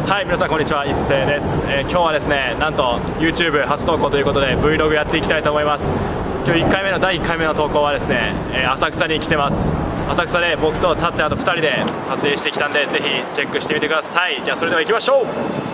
はい、皆さんこんにちは、一斉です。今日はですね、なんと YouTube 初投稿ということで Vlog やっていきたいと思います。今日第1回目の投稿はですね、浅草に来てます。浅草で僕と達也と2人で撮影してきたんで、ぜひチェックしてみてください。じゃあそれでは行きましょう。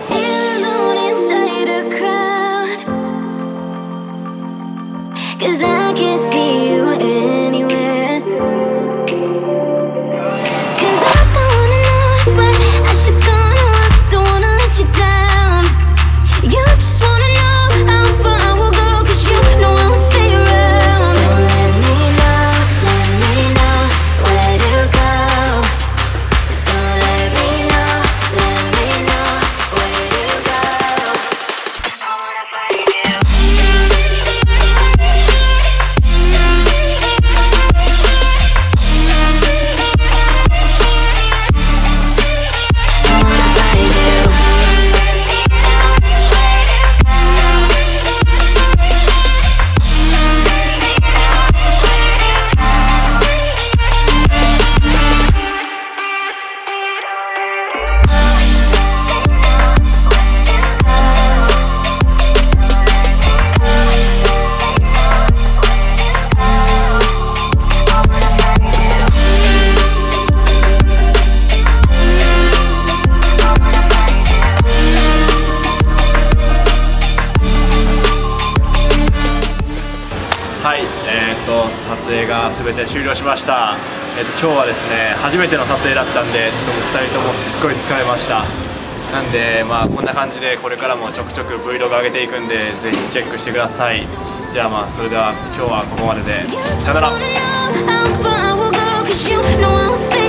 はい、撮影が全て終了しました。今日はですね、初めての撮影だったんで、ちょっと2人ともすっごい疲れました。なんで、こんな感じでこれからもちょくちょく Vlog 上げていくんで、ぜひチェックしてください。じゃあそれでは今日はここまでで、さよなら。